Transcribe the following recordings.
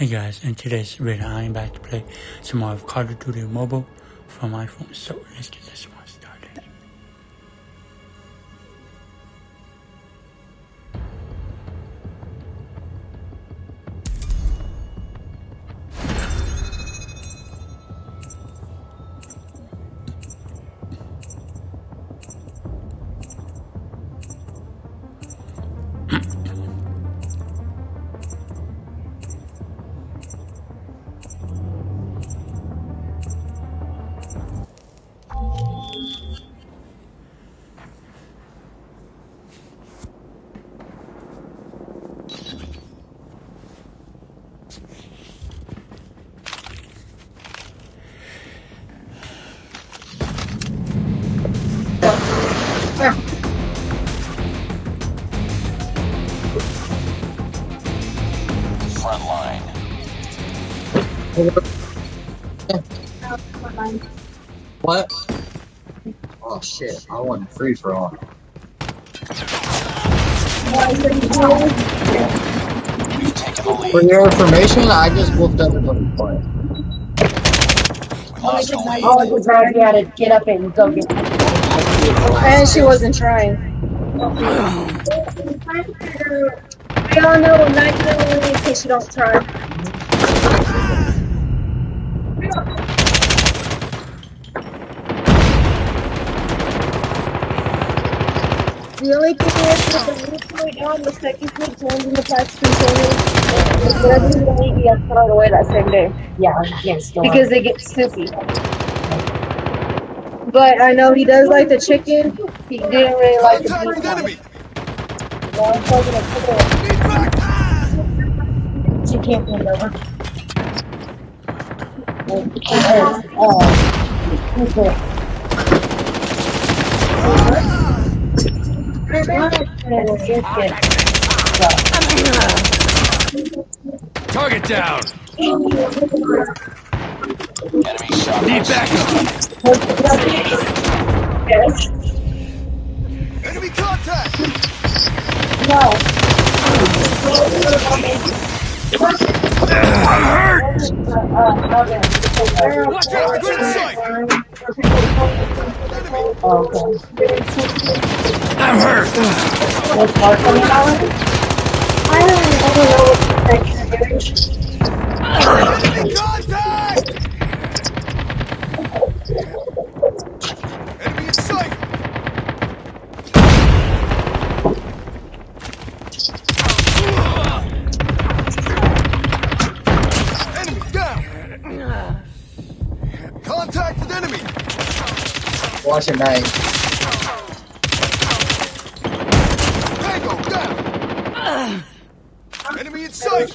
Hey guys, in today's video I am back to play some more of Cod Mobile for my phone, so let's get this one started. Front line. What? Oh shit, I want free for all. We've taken the lead. For your information, I just whooped everybody's butt. We lost the lead. Oh, because Robbie had to get up and go get it. And she wasn't trying. We all know 9 in case you don't try. The only thing is that the first point on the second point joined in the patch container. The third one you have to throw it away that same day. Yeah, yes, Because they get soupy. But I know he does like the chicken. He didn't really like the beef. Enemy. She can't bend over. Target down. Enemy shot. Need backup. Enemy contact. I'm hurt. Watch out! Good sight. I'm hurt. I don't know what to say. Enemy contact. Enemy in sight. Enemy down. Contact with enemy. Watch it, night. Tango down. Enemy in sight.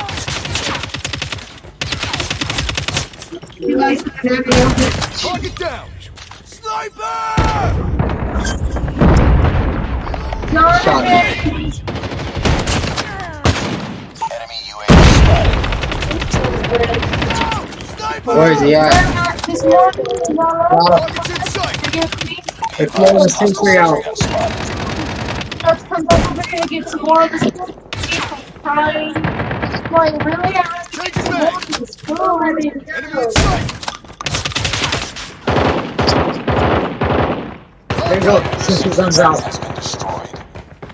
Target down. Sniper! Shot me. Enemy UAV spotted. Sniper! Where is he at? Target's in sight. They're playing the sentry out. Gun spotted. Let's come over here and get some more of this. Crying. Like, really? Take it back. Enemy in sight. There you go, sentry guns out. Has been destroyed.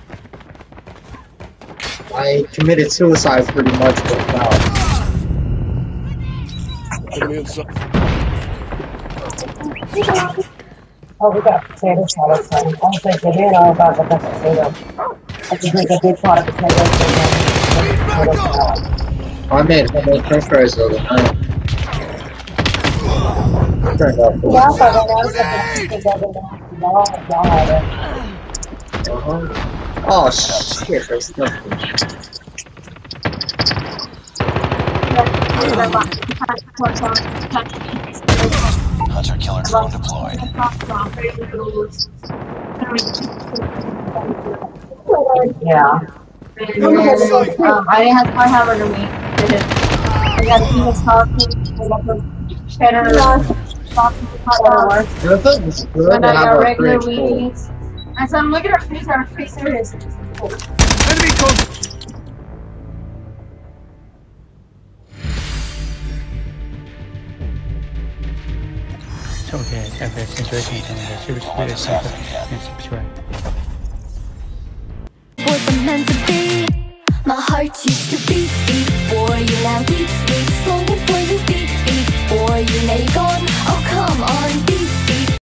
I committed suicide pretty much, but now. Enemy in sight. Oh, we got potato salad. So I don't think they did all about the potato. I just make a big pot of potatoes and potato salad. I made french fries the other night. Turned out cool. Yeah, but when I was at the y'all had it. Oh shit, there's nothing. Hunter killer drone deployed. Yeah. I didn't have my hammer to me. I got a piece of sausage. I got the cheddar sausage. I think it's good And to I got have a regular fridge full. wheaties. I said, look at our face. Our face there is. Enemy contact. So okay, since we're super, and subscribe. Was meant to be